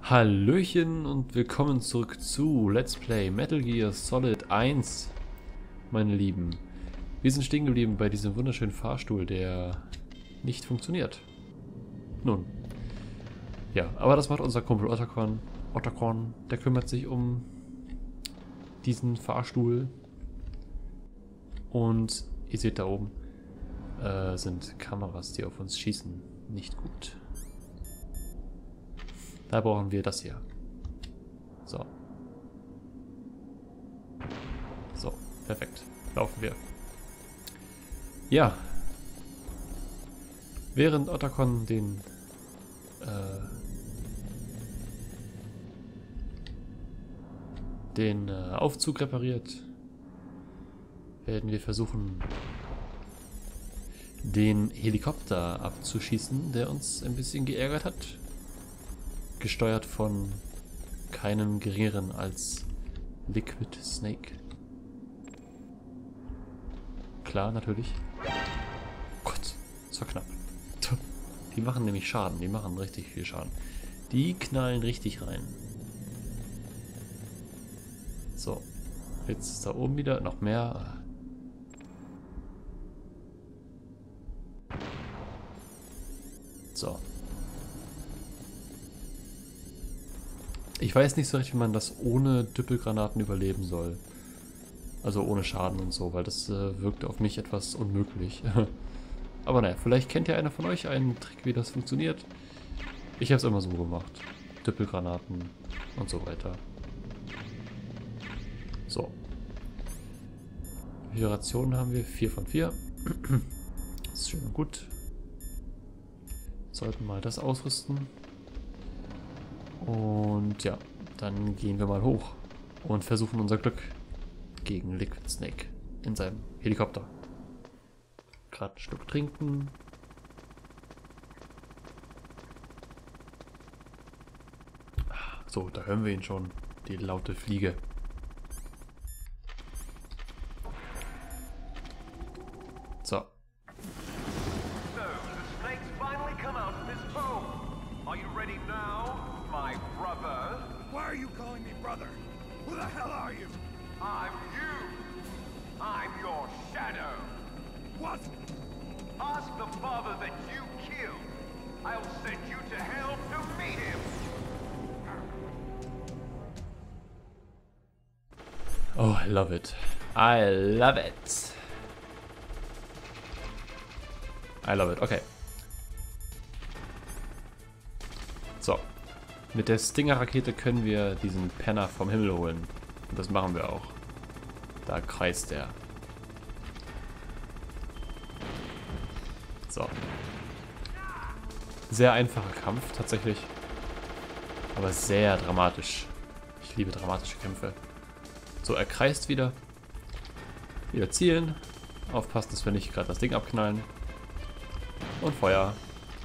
Hallöchen und willkommen zurück zu Let's Play Metal Gear Solid 1, meine Lieben. Wir sind stehen geblieben bei diesem wunderschönen Fahrstuhl, der nicht funktioniert. Nun, ja, aber das macht unser Kumpel Otacon. Otacon, der kümmert sich um diesen Fahrstuhl. Und ihr seht da oben, sind Kameras, die auf uns schießen. Nicht gut. Da brauchen wir das hier. So. So, perfekt. Laufen wir. Ja. Während Otacon den Aufzug repariert, werden wir versuchen, den Helikopter abzuschießen, der uns ein bisschen geärgert hat. Gesteuert von keinem geringeren als Liquid Snake. Klar, natürlich. Gott, das war knapp. Die machen nämlich Schaden, die machen richtig viel Schaden. Die knallen richtig rein. So, jetzt ist da oben wieder noch mehr. So. Ich weiß nicht so recht, wie man das ohne Düppelgranaten überleben soll. Also ohne Schaden und so, weil das wirkt auf mich etwas unmöglich. Aber naja, vielleicht kennt ja einer von euch einen Trick, wie das funktioniert. Ich habe es immer so gemacht. Düppelgranaten und so weiter. So. Wie viele Rationen haben wir? 4 von 4. Das ist schön und gut. Sollten mal das ausrüsten. Und ja, dann gehen wir mal hoch und versuchen unser Glück gegen Liquid Snake in seinem Helikopter. Gerade ein Stück trinken. So, da hören wir ihn schon, die laute Fliege. So. Why are you calling me brother? Who the hell are you? I'm you. I'm your shadow. What? Ask the father that you killed. I'll send you to hell to meet him. Oh, I love it. I love it. I love it. Okay. So. Mit der Stinger-Rakete können wir diesen Penner vom Himmel holen. Und das machen wir auch. Da kreist er. So. Sehr einfacher Kampf, tatsächlich. Aber sehr dramatisch. Ich liebe dramatische Kämpfe. So, er kreist wieder. Wieder zielen. Aufpassen, dass wir nicht gerade das Ding abknallen. Und Feuer.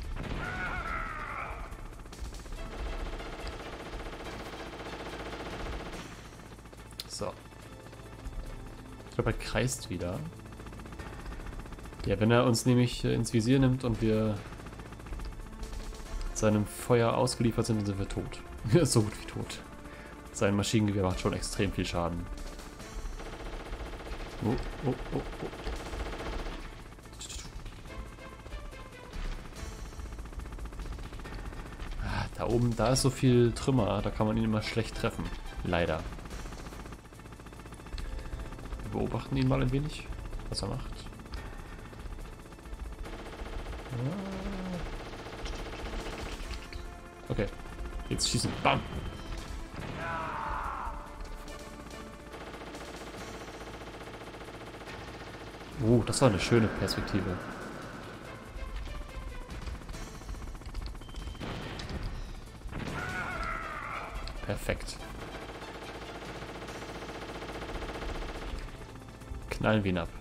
So. Ich glaube, er kreist wieder. Ja, wenn er uns nämlich ins Visier nimmt und wir seinem Feuer ausgeliefert sind, dann sind wir tot. So gut wie tot. Sein Maschinengewehr macht schon extrem viel Schaden. Oh, oh, oh, oh. Ah, da oben, da ist so viel Trümmer, da kann man ihn immer schlecht treffen. Leider. Wir beobachten ihn mal ein wenig, was er macht. Okay, jetzt schießen. Bam! Das war eine schöne Perspektive. Perfekt. Knallen wir ihn ab.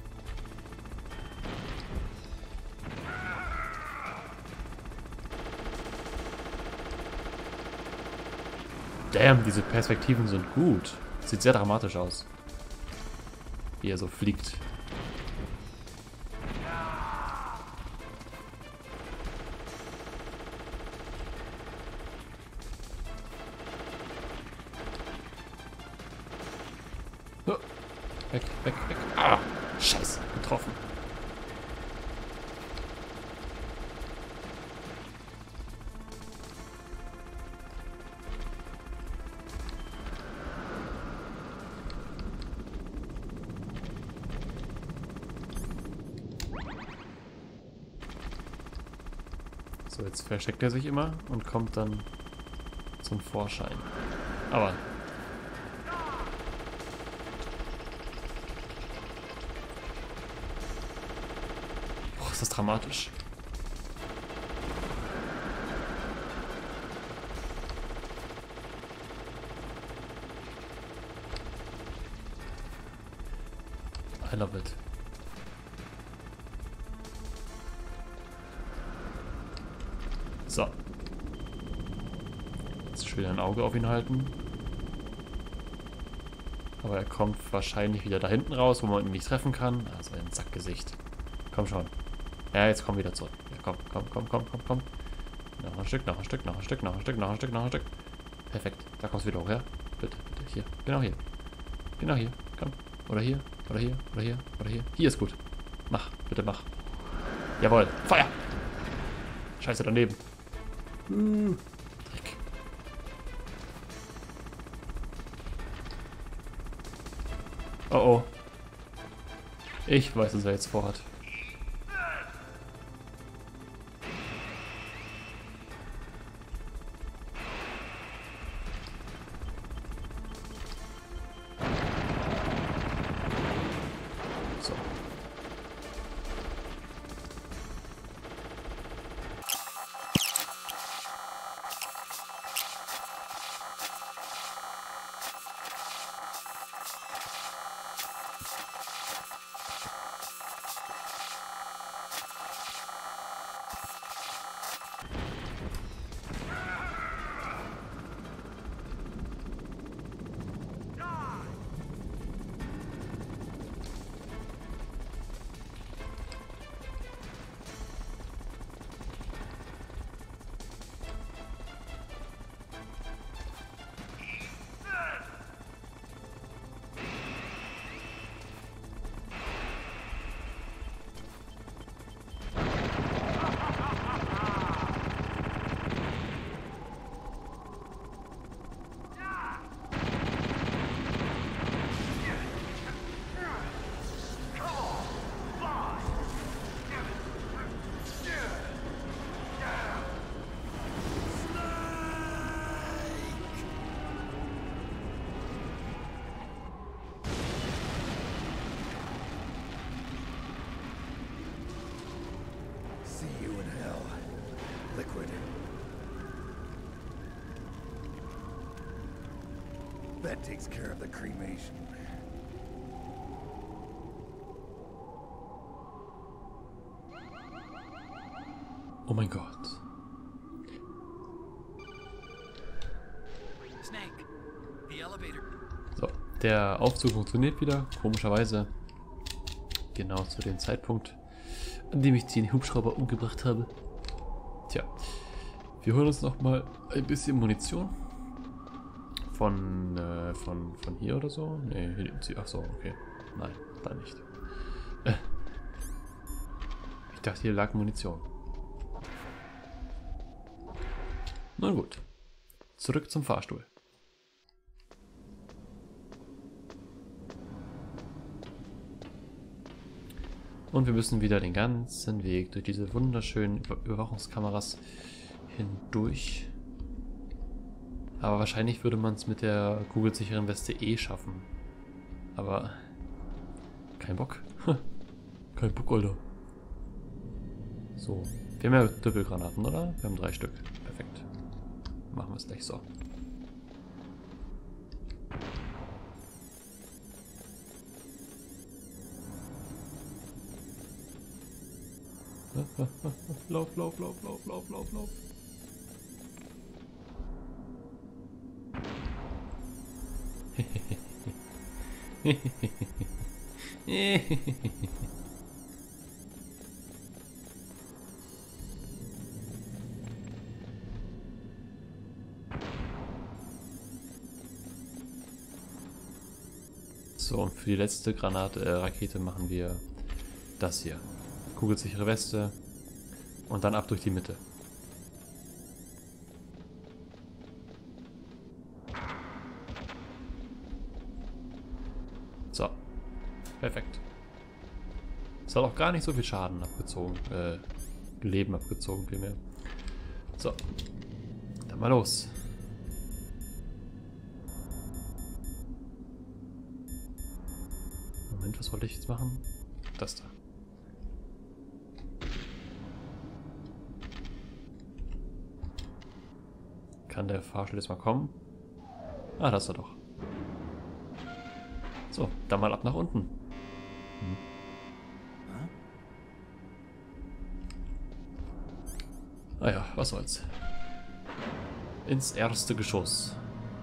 Damn, diese Perspektiven sind gut. Sieht sehr dramatisch aus. Wie er so fliegt. Oh. Weg, weg, weg. Ah, scheiße, getroffen. So, jetzt versteckt er sich immer und kommt dann zum Vorschein. Aber... Boah, ist das dramatisch. I love it. So. Jetzt schön ein Auge auf ihn halten. Aber er kommt wahrscheinlich wieder da hinten raus, wo man ihn nicht treffen kann. Also ein Sackgesicht. Komm schon. Ja, jetzt komm wieder zurück. Ja, komm, komm, komm, komm, komm, komm. Noch ein Stück, noch ein Stück, noch ein Stück, noch ein Stück, noch ein Stück, noch ein Stück. Perfekt. Da kommst du wieder hoch, ja? Bitte, bitte. Hier. Genau hier. Genau hier. Komm. Oder hier. Oder hier. Oder hier. Oder hier. Hier ist gut. Mach. Bitte mach. Jawohl. Feuer! Scheiße, daneben. Dreck. Oh oh. Ich weiß, was er jetzt vorhat. So. See you in hell, Liquid. That takes care of the cremation. Oh mein Gott. Snake, the elevator. So, der Aufzug funktioniert wieder, komischerweise. Genau zu dem Zeitpunkt, an dem ich den Hubschrauber umgebracht habe. Tja, wir holen uns noch mal ein bisschen Munition. Von hier oder so? Ne, hier liegt sie. Ach so, okay. Nein, da nicht. Ich dachte, hier lag Munition. Na gut. Zurück zum Fahrstuhl. Und wir müssen wieder den ganzen Weg durch diese wunderschönen Überwachungskameras hindurch. Aber wahrscheinlich würde man es mit der kugelsicheren Weste eh schaffen. Aber kein Bock. Kein Bock, Alter. So. Wir haben ja Doppelgranaten, oder? Wir haben 3 Stück. Perfekt. Machen wir es gleich so. Lauf, lauf, lauf, lauf, lauf, lauf, lauf. So, und für die letzte Rakete machen wir das hier. Kugelsichere Weste und dann ab durch die Mitte. So, perfekt. Es hat auch gar nicht so viel Schaden abgezogen, Leben abgezogen vielmehr. So, dann mal los. Moment, was wollte ich jetzt machen? Das da. Kann der Fahrstuhl jetzt mal kommen? Ah, das ist er doch. So, dann mal ab nach unten. Ah ja, was soll's. Ins erste Geschoss.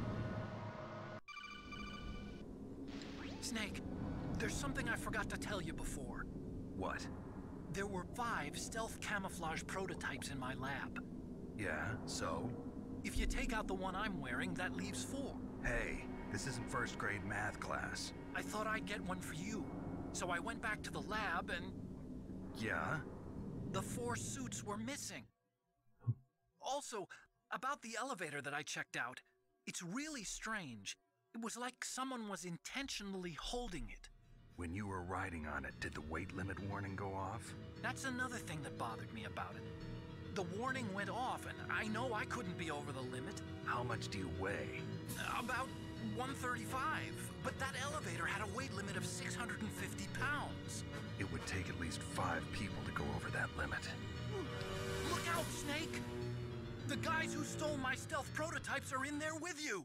Snake, there's something I forgot to tell you before. What? There were 5 stealth camouflage prototypes in my lab. Yeah, so? If you take out the one I'm wearing, that leaves 4. Hey, this isn't first grade math class. I thought I'd get one for you. So I went back to the lab and Yeah? the 4 suits were missing. Also, about the elevator that I checked out, it's really strange. It was like someone was intentionally holding it. When you were riding on it, did the weight limit warning go off? That's another thing that bothered me about it. The warning went off, and I know I couldn't be over the limit. How much do you weigh? About 135. But that elevator had a weight limit of 650 pounds. It would take at least 5 people to go over that limit. Look out, Snake! The guys who stole my stealth prototypes are in there with you!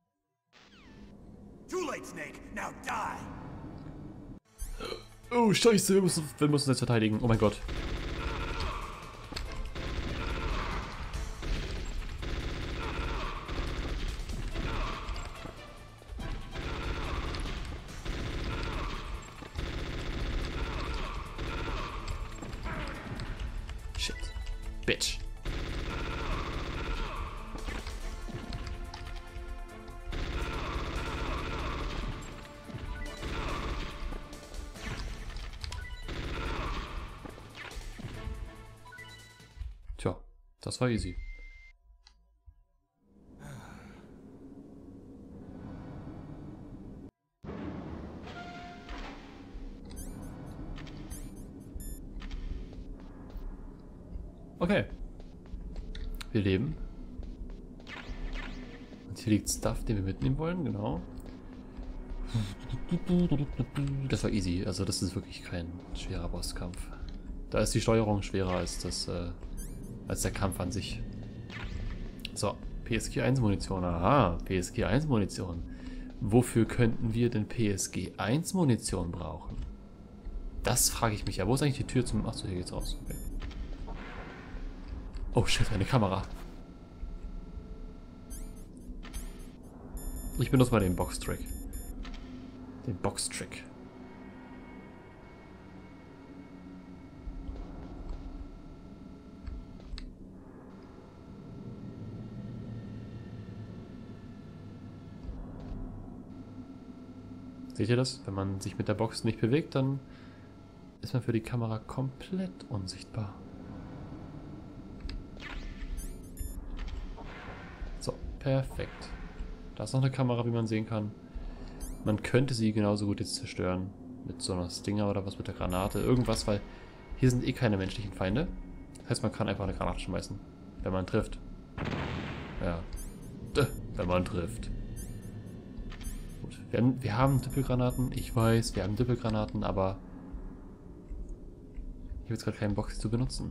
Too late, Snake. Now die. Oh, scheiße, wir müssen uns jetzt verteidigen. Oh mein Gott. Shit. Bitch. Tja, das war easy. Okay. Wir leben. Und hier liegt Stuff, den wir mitnehmen wollen, genau. Das war easy, also das ist wirklich kein schwerer Bosskampf. Da ist die Steuerung schwerer als als der Kampf an sich. So, PSG 1 Munition. Aha, PSG 1 Munition. Wofür könnten wir denn PSG 1 Munition brauchen? Das frage ich mich ja. Wo ist eigentlich die Tür zum... Achso, hier geht's raus. Okay. Oh shit, eine Kamera. Ich benutze mal den Box-Trick. Den Box-Trick. Seht ihr das? Wenn man sich mit der Box nicht bewegt, dann ist man für die Kamera komplett unsichtbar. So, perfekt. Da ist noch eine Kamera, wie man sehen kann. Man könnte sie genauso gut jetzt zerstören. Mit so einer Stinger oder was, mit der Granate. Irgendwas, weil hier sind eh keine menschlichen Feinde. Das heißt, man kann einfach eine Granate schmeißen. Wenn man trifft. Ja. Wenn man trifft. Gut. Wir haben Doppelgranaten. Ich weiß, wir haben Doppelgranaten, aber ich habe jetzt gerade keinen Bock, sie zu benutzen.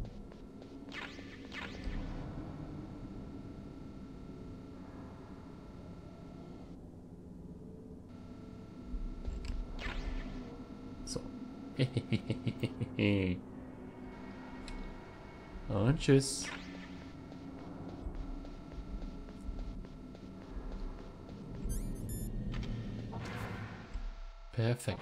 So. Und tschüss. Perfekt.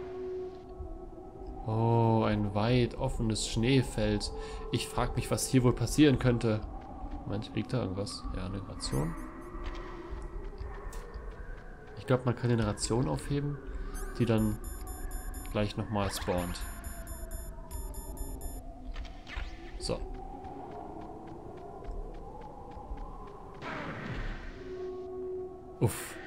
Oh, ein weit offenes Schneefeld. Ich frage mich, was hier wohl passieren könnte. Moment, liegt da irgendwas? Ja, eine Ration. Ich glaube, man kann eine Ration aufheben. die dann gleich nochmal spawnt. So. Uff.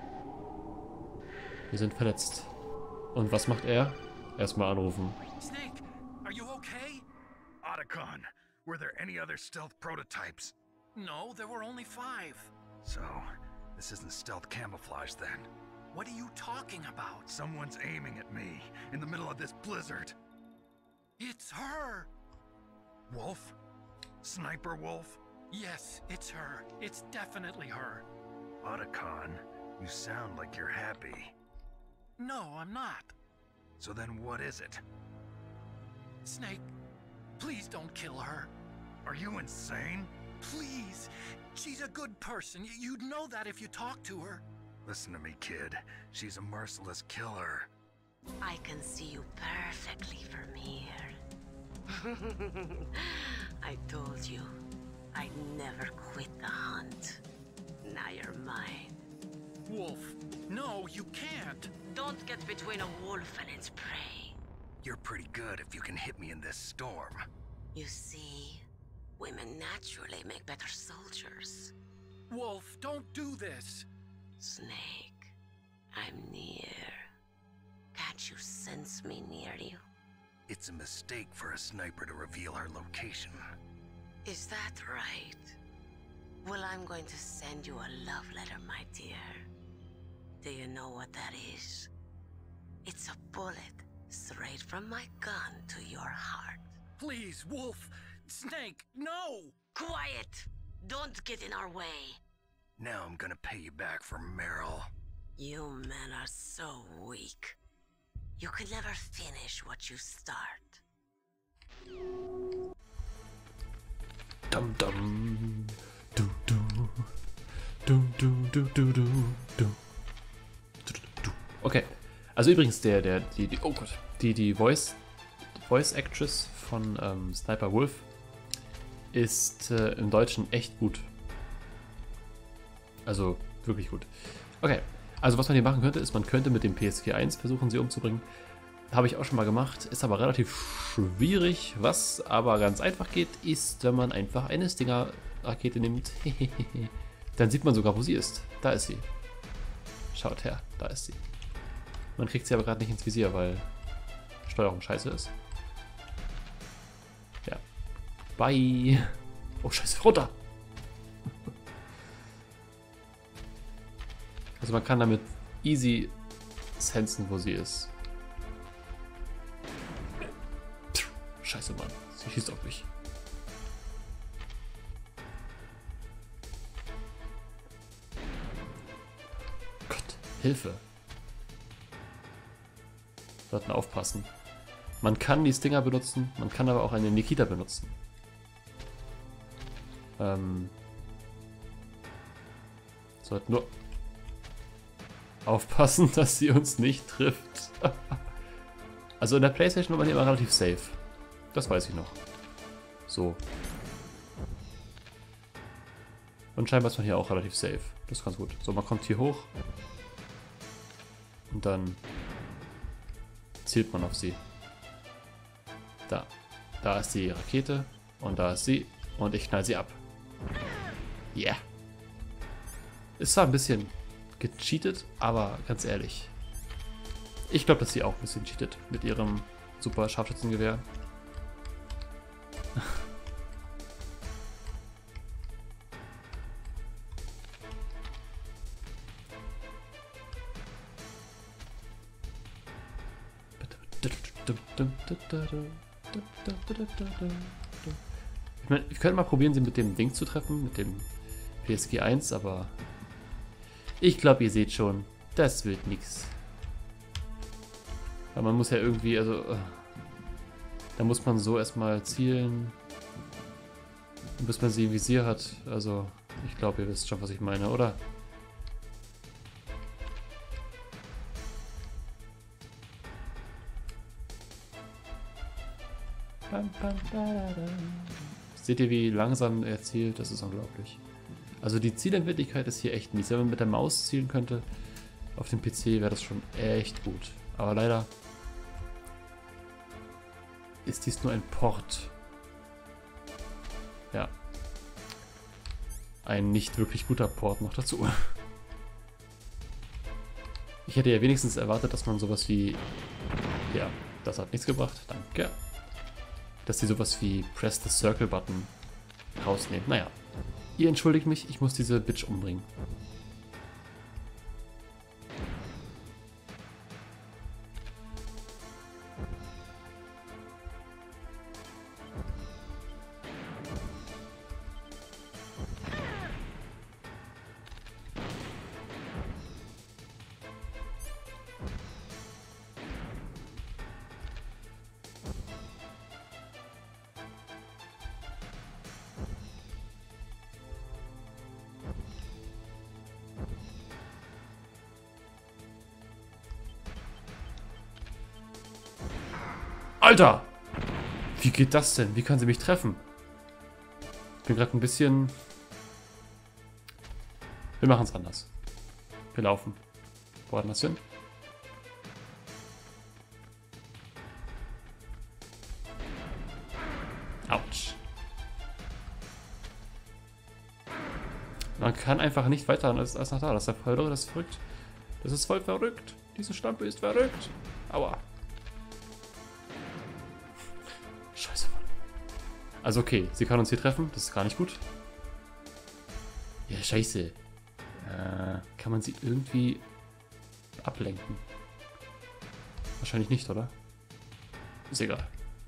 Wir sind verletzt. Und was macht er? Erstmal anrufen. Snake, are you okay? Otacon, were there any other stealth prototypes? No, there were only 5. So, this isn't stealth camouflage then. What are you talking about? Someone's aiming at me in the middle of this blizzard. It's her! Wolf? Sniper Wolf? Yes, it's her. It's definitely her. Otacon, you sound like you're happy. No, I'm not. So then what is it? Snake, please don't kill her. Are you insane? Please. She's a good person. You'd know that if you talked to her. Listen to me, kid. She's a merciless killer. I can see you perfectly from here. I told you, I'd never quit the hunt. Now you're mine. Wolf, no, you can't. Don't get between a wolf and its prey. You're pretty good if you can hit me in this storm. You see, women naturally make better soldiers. Wolf, don't do this. Snake, I'm near. Can't you sense me near you? It's a mistake for a sniper to reveal her location. Is that right? Well, I'm going to send you a love letter, my dear. Do you know what that is? It's a bullet straight from my gun to your heart. Please, Wolf. Snake, no! Quiet! Don't get in our way. Now I'm gonna pay you back for Meryl. You men are so weak. You can never finish what you start. Dum dum. Du du. Du du du du du du. Okay. Also übrigens oh Gott, die Voice Actress von Sniper Wolf ist im Deutschen echt gut. Also wirklich gut. Okay. Also was man hier machen könnte, ist, man könnte mit dem PSG 1 versuchen, sie umzubringen. Habe ich auch schon mal gemacht, ist aber relativ schwierig. Was aber ganz einfach geht, ist, wenn man einfach eine Stinger-Rakete nimmt. Dann sieht man sogar, wo sie ist. Da ist sie. Schaut her, da ist sie. Man kriegt sie aber gerade nicht ins Visier, weil Steuerung scheiße ist. Ja. Bye. Oh scheiße, runter. Also man kann damit easy sensen, wo sie ist. Scheiße, Mann. Sie schießt auf mich. Gott, Hilfe. Sollten aufpassen. Man kann die Stinger benutzen, man kann aber auch eine Nikita benutzen. Sollten nur aufpassen, dass sie uns nicht trifft. Also in der PlayStation war man hier immer relativ safe. Das weiß ich noch. So. Und scheinbar ist man hier auch relativ safe. Das ist ganz gut. So, man kommt hier hoch. Und dann zielt man auf sie. Da. Da ist die Rakete. Und da ist sie. Und ich knall sie ab. Yeah. Ist zwar ein bisschen gecheatet, aber ganz ehrlich. Ich glaube, dass sie auch ein bisschen cheatet mit ihrem super Scharfschützengewehr. Ich meine, ich könnte mal probieren, sie mit dem Ding zu treffen, mit dem PSG 1, aber ich glaube, ihr seht schon, das wird nichts. Aber man muss ja irgendwie, also da muss man so erstmal zielen, bis man sie im Visier hat. Also ich glaube, ihr wisst schon, was ich meine, oder? Seht ihr, wie langsam er zielt? Das ist unglaublich. Also die Zielempfindlichkeit ist hier echt mies. Wenn man mit der Maus zielen könnte auf dem PC, wäre das schon echt gut. Aber leider ist dies nur ein Port. Ja. Ein nicht wirklich guter Port noch dazu. Ich hätte ja wenigstens erwartet, dass man sowas wie... Ja, das hat nichts gebracht. Danke. Dass die sowas wie Press the Circle Button rausnehmen. Naja. Ihr entschuldigt mich, ich muss diese Bitch umbringen. Alter! Wie geht das denn? Wie kann sie mich treffen? Ich bin gerade ein bisschen... Wir machen es anders. Wir laufen. Wo hat das hin? Autsch. Man kann einfach nicht weiter als nach da. Das ist voll, das ist verrückt. Das ist voll verrückt. Diese Schlampe ist verrückt. Aua. Scheiße, Mann. Also okay, sie kann uns hier treffen. Das ist gar nicht gut. Ja, scheiße. Kann man sie irgendwie ablenken? Wahrscheinlich nicht, oder? Ist egal.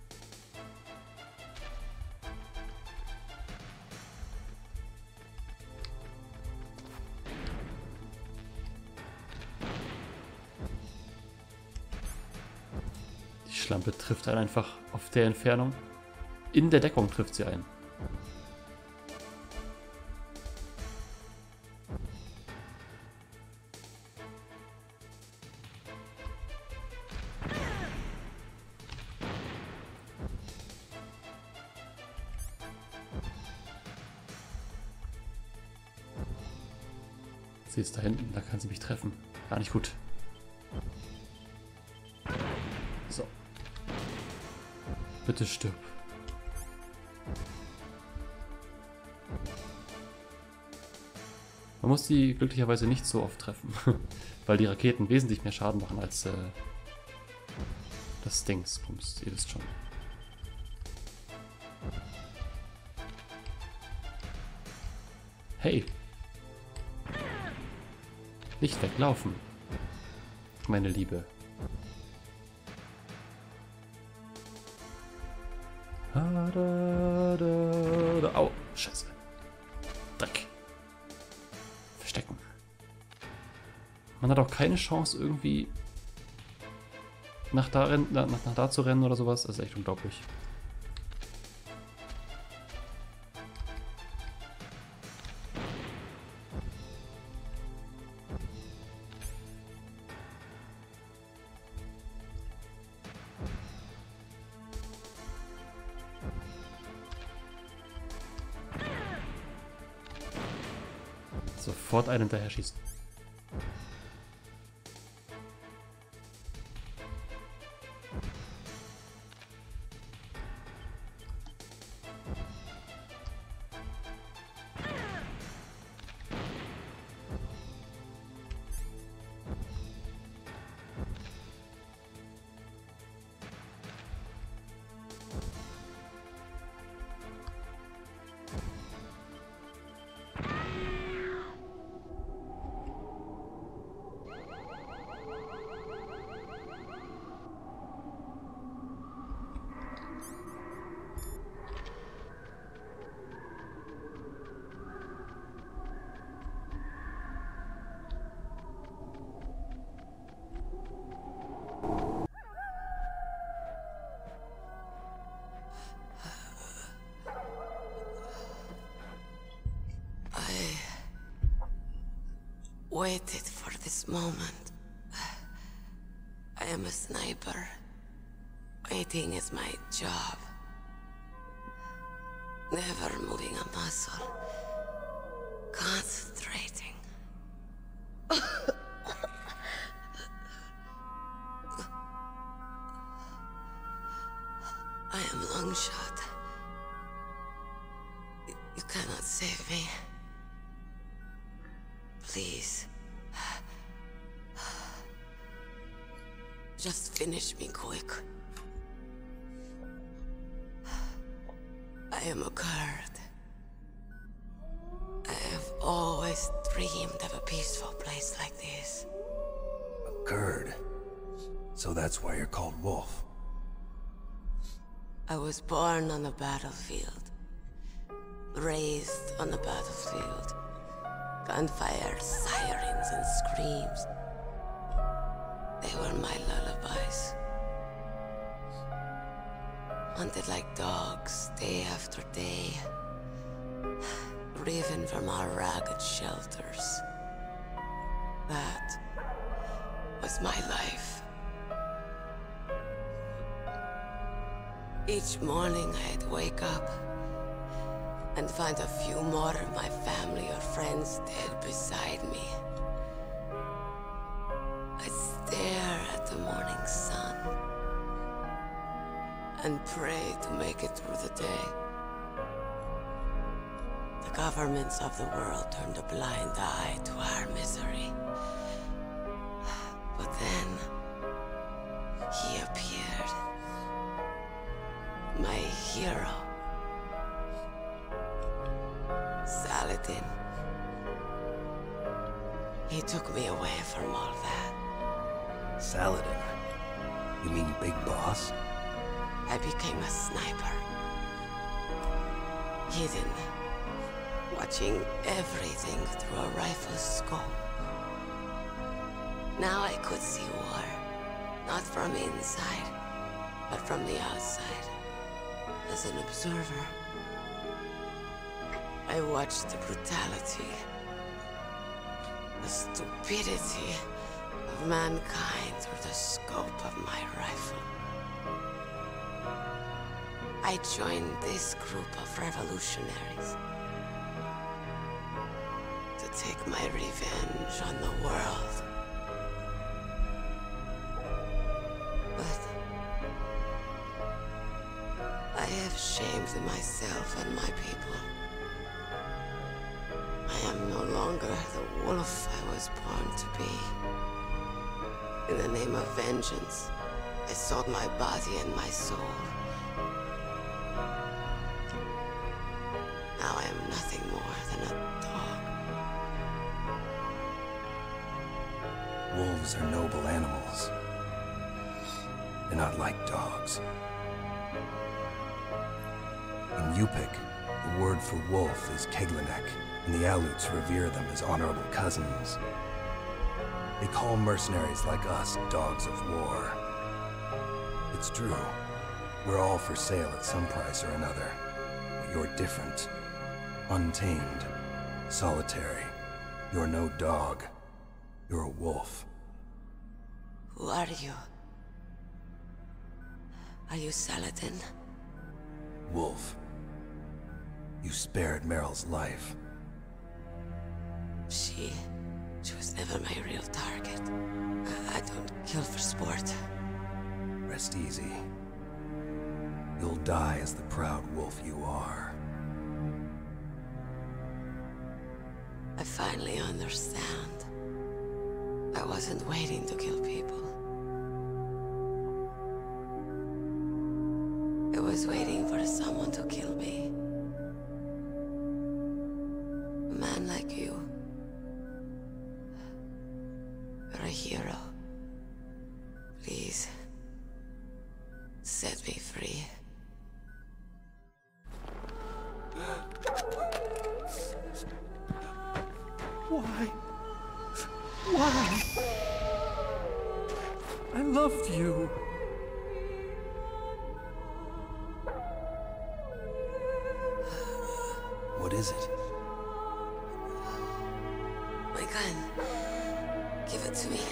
Die Schlampe trifft einen einfach auf der Entfernung. In der Deckung trifft sie einen. Sie ist da hinten, da kann sie mich treffen. Gar nicht gut. So. Bitte stirb. Man muss die glücklicherweise nicht so oft treffen, weil die Raketen wesentlich mehr Schaden machen als das Dingsbums. Ihr wisst schon. Hey! Nicht weglaufen, meine Liebe. Au, scheiße. Dreck. Verstecken. Man hat auch keine Chance irgendwie nach da zu rennen oder sowas. Das ist echt unglaublich. Sofort einen hinterher schießen. Waited for this moment. I am a sniper. Waiting is my job. Never moving a muscle. Concentrating. Please. Just finish me quick. I am a Kurd. I have always dreamed of a peaceful place like this. A Kurd. So that's why you're called Wolf. I was born on the battlefield. Raised on the battlefield. Gunfire, sirens, and screams. They were my lullabies. Hunted like dogs, day after day. Driven from our ragged shelters. That was my life. Each morning I'd wake up and find a few more of my family or friends dead beside me. I'd stare at the morning sun and pray to make it through the day. The governments of the world turned a blind eye to our misery. But then, he appeared. My hero. Saladin. He took me away from all that. Saladin? You mean Big Boss? I became a sniper. Hidden. Watching everything through a rifle's scope. Now I could see war. Not from inside, but from the outside. As an observer. I watched the brutality, the stupidity of mankind through the scope of my rifle. I joined this group of revolutionaries to take my revenge on the world. But I have shamed myself and my people. I am no longer the wolf I was born to be. In the name of vengeance, I sold my body and my soul. Now I am nothing more than a dog. Wolves are noble animals. They're not like dogs. In Yupik, the word for wolf is Keglanek, and the Aleuts revere them as honorable cousins. They call mercenaries like us dogs of war. It's true. We're all for sale at some price or another. But you're different. Untamed. Solitary. You're no dog. You're a wolf. Who are you? Are you Saladin? Wolf. You spared Meryl's life. She was never my real target. I don't kill for sport. Rest easy. You'll die as the proud wolf you are. I finally understand. I wasn't waiting to kill people. I was waiting for someone to kill me. A man like you. You're a hero. Please, set me free. Why? Why? I loved you. What is it? My gun. Give it to me.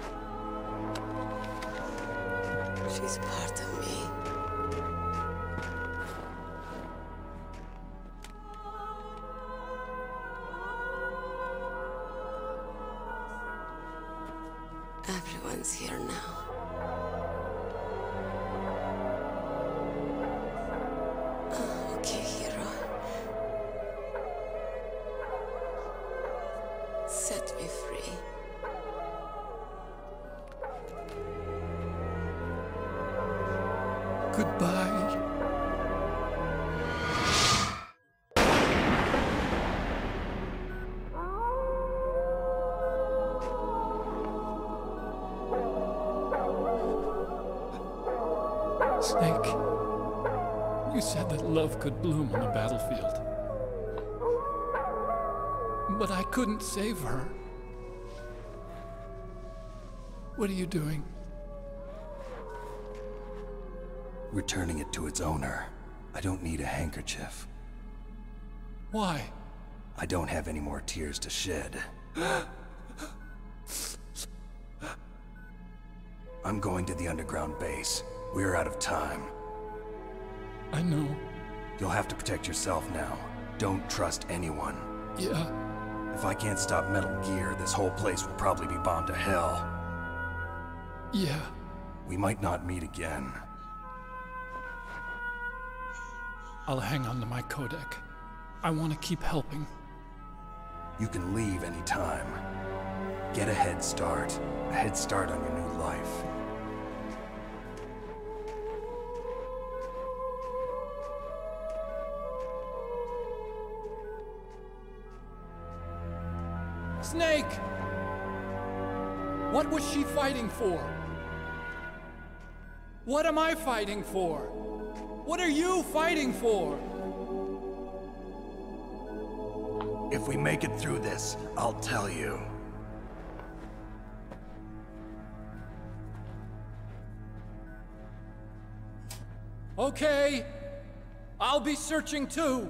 She's part of me. Everyone's here now. Okay, hero. Set Goodbye. Snake, you said that love could bloom on the battlefield. But I couldn't save her. What are you doing? Returning it to its owner. I don't need a handkerchief. Why? I don't have any more tears to shed. I'm going to the underground base. We're out of time. I know. You'll have to protect yourself now. Don't trust anyone. Yeah. If I can't stop Metal Gear, this whole place will probably be bombed to hell. Yeah. We might not meet again. I'll hang on to my codec. I want to keep helping. You can leave anytime. Get a head start. A head start on your new life. Snake! What was she fighting for? What am I fighting for? What are you fighting for? If we make it through this, I'll tell you. Okay. I'll be searching too.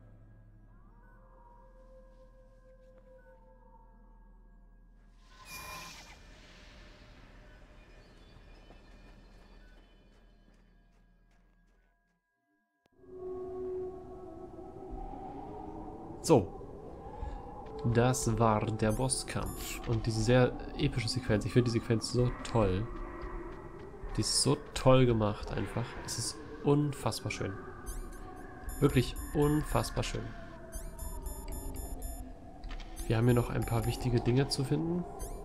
So, das war der Bosskampf und diese sehr epische Sequenz. Ich finde die Sequenz so toll. Die ist so toll gemacht einfach. Es ist unfassbar schön. Wirklich unfassbar schön. Wir haben hier noch ein paar wichtige Dinge zu finden.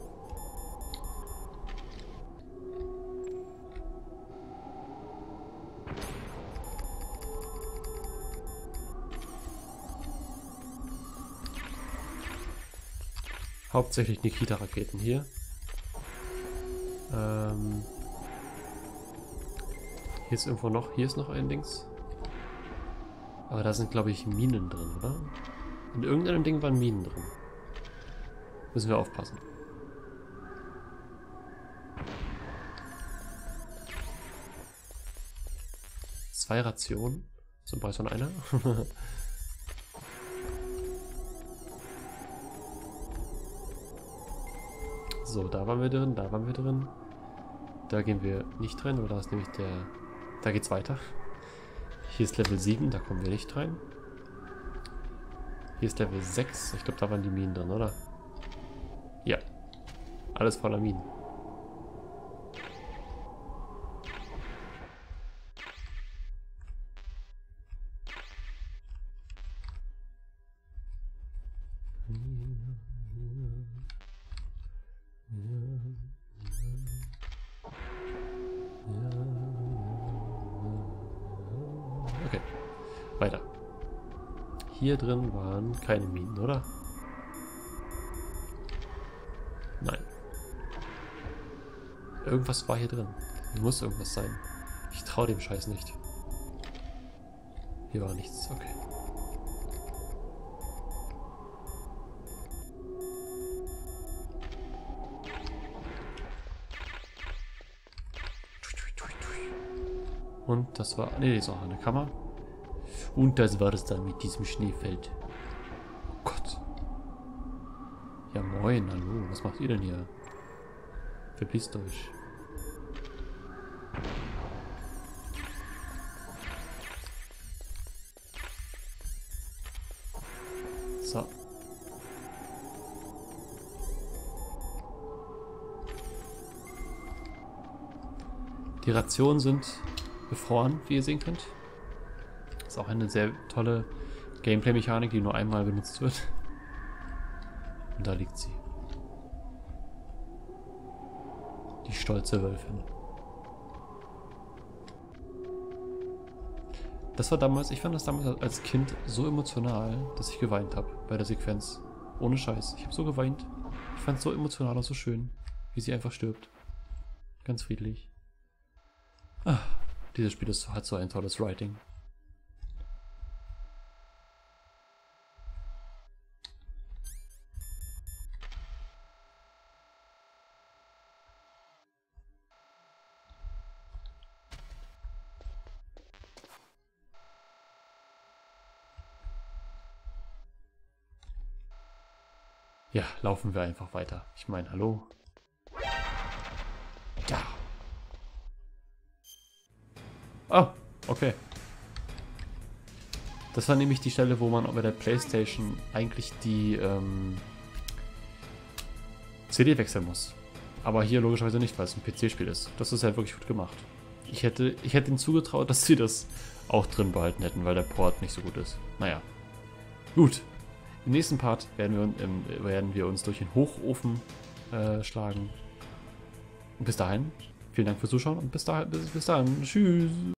Hauptsächlich Nikita-Raketen hier. Hier ist irgendwo noch, hier ist noch ein Dings. Aber da sind, glaube ich, Minen drin, oder? In irgendeinem Ding waren Minen drin. Müssen wir aufpassen. Zwei Rationen. So braucht schon einer. So, da waren wir drin, da waren wir drin. Da gehen wir nicht rein, oder da ist nämlich der... Da geht's weiter. Hier ist Level 7, da kommen wir nicht rein. Hier ist Level 6. Ich glaube, da waren die Minen drin, oder? Ja. Alles voller Minen. Okay, weiter. Hier drin waren keine Minen, oder? Nein. Irgendwas war hier drin. Hier muss irgendwas sein. Ich traue dem Scheiß nicht. Hier war nichts, okay. Und das war... Ne, das ist auch eine Kammer. Und das war es dann mit diesem Schneefeld. Oh Gott. Ja moin, hallo. Was macht ihr denn hier? Verpisst euch. So. Die Rationen sind befroren, wie ihr sehen könnt. Ist auch eine sehr tolle Gameplay-Mechanik, die nur einmal benutzt wird. Und da liegt sie. Die stolze Wölfin. Das war damals, ich fand das damals als Kind so emotional, dass ich geweint habe bei der Sequenz. Ohne Scheiß. Ich habe so geweint. Ich fand es so emotional und so schön, wie sie einfach stirbt. Ganz friedlich. Ah, dieses Spiel hat so ein tolles Writing. Ja, laufen wir einfach weiter. Ich meine, hallo. Ja. Oh, okay. Das war nämlich die Stelle, wo man bei der PlayStation eigentlich die CD wechseln muss. Aber hier logischerweise nicht, weil es ein PC-Spiel ist. Das ist ja wirklich gut gemacht. Ich hätte ihnen zugetraut, dass sie das auch drin behalten hätten, weil der Port nicht so gut ist. Naja. Gut. Im nächsten Part werden wir uns durch den Hochofen schlagen. Und bis dahin, vielen Dank fürs Zuschauen und bis dahin, tschüss.